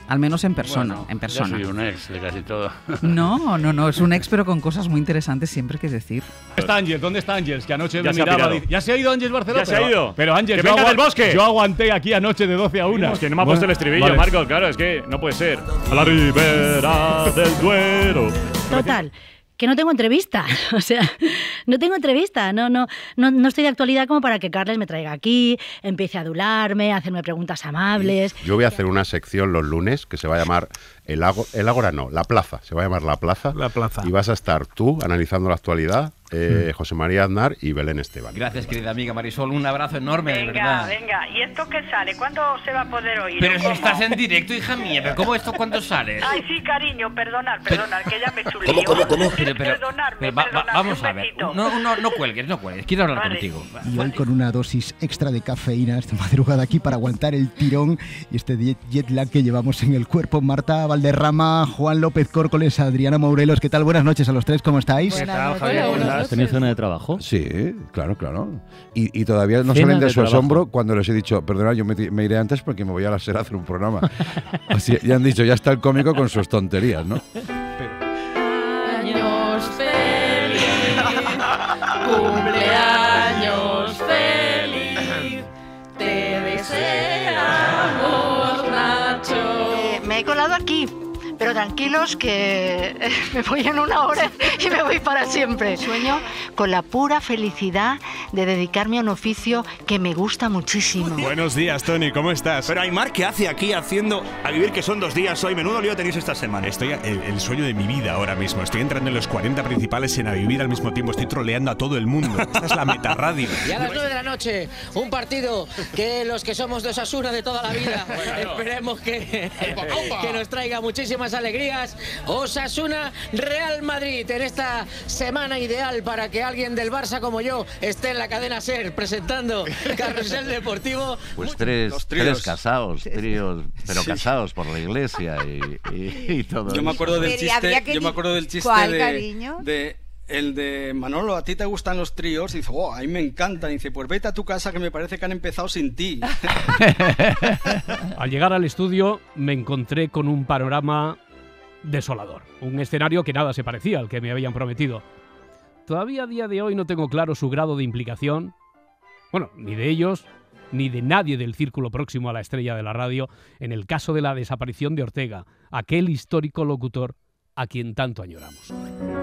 al menos en persona. Bueno, en persona. Yo soy un ex de casi todo. No, es un ex, pero con cosas muy interesantes siempre que decir. ¿Dónde está Ángels? Que anoche Ya me se ha miraba. pirado. Ya se ha ido Ángels Barceló. Ya se ha ido. Pero Ángels, ¡Que venga del bosque! Yo aguanté aquí anoche de 12 a 1. Es que no me ha puesto el estribillo, vale. Marcos, claro, es que no puede ser. A la ribera del Duero. Total, que no tengo entrevista. O sea, no tengo entrevista. No estoy de actualidad como para que Carles me traiga aquí, empiece a adularme, a hacerme preguntas amables. Yo voy a hacer una sección los lunes que se va a llamar el Ágora no, La Plaza. Se va a llamar La Plaza. La Plaza. Y vas a estar tú analizando la actualidad, José María Aznar y Belén Esteban. Gracias, querida amiga Marisol. Un abrazo enorme, de verdad. Venga. ¿Y esto qué sale? ¿Cuándo se va a poder oír? Pero si ¿Cómo? estás en directo, hija mía. ¿Pero cómo esto cuándo sale? Ay, sí, cariño, perdonar, que ya me chulío. ¿Cómo? Perdonadme, Vamos un a ver. besito. No cuelgues. Quiero hablar contigo. Y hoy con una dosis extra de cafeína esta madrugada aquí para aguantar el tirón y este jet lag que llevamos en el cuerpo. Marta Valderrama, Juan López Córcoles, Adriana Morelos. ¿Qué tal? Buenas noches a los tres, ¿cómo estáis? ¿Qué tal, Javier? ¿Has tenido cena de trabajo? Sí, claro. Y todavía no Cena salen de de su trabajo. asombro cuando les he dicho, perdona, yo me iré antes porque me voy a la SER a hacer un programa. Así, ya han dicho, ya está el cómico con sus tonterías, ¿no? Años feliz, cumpleaños feliz, te deseamos, Nacho. Me he colado aquí, pero tranquilos que me voy en una hora y me voy para siempre. Sueño con la pura felicidad de dedicarme a un oficio que me gusta muchísimo. Buenos días, Tony, ¿cómo estás? Pero Aymar, ¿qué hace aquí haciendo A Vivir, que son 2 días hoy? Menudo lío tenéis esta semana. Estoy el sueño de mi vida ahora mismo. Estoy entrando en los 40 principales en A Vivir al mismo tiempo. Estoy troleando a todo el mundo. Esta es la metarradio. Y a las 9 de la noche, un partido que los que somos de Osasuna de toda la vida, esperemos que nos traiga muchísimas alegrías. Osasuna Real Madrid en esta semana ideal para que alguien del Barça como yo esté en la cadena SER presentando Carrusel Deportivo. Pues tres casados, tríos, pero casados por la iglesia y todo. Yo me acuerdo del chiste, ¿Cuál, cariño? El de Manolo, ¿a ti te gustan los tríos? Y dice, oh, a mí me encantan. Y dice, pues vete a tu casa que me parece que han empezado sin ti. Al llegar al estudio me encontré con un panorama desolador. Un escenario que nada se parecía al que me habían prometido. Todavía a día de hoy no tengo claro su grado de implicación. Bueno, ni de ellos, ni de nadie del círculo próximo a la estrella de la radio, en el caso de la desaparición de Ortega, aquel histórico locutor a quien tanto añoramos.